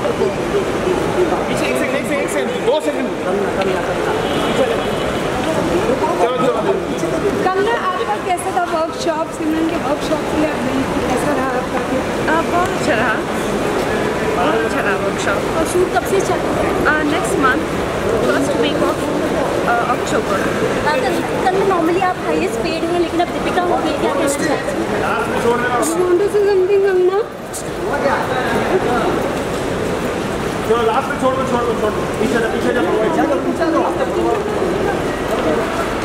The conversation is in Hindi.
पीछे एक सेकंड 2 सेकंड। कंगना, आपका कैसा था वर्कशॉप? सिमरन के वर्कशॉप के लिए आप गई थी, कैसा रहा आपका? बहुत अच्छा रहा, बहुत अच्छा रहा वर्कशॉप। और शूट कब से चल रहा है? Next month first week of October. Kangana, normally आप हाईएस्ट पेड हैं, लेकिन अब दीपिका हो गई, क्या कहना चाहते हैं? समथिंग कंगना, चलो लास्ट में छोड़ दो, पीछे जा,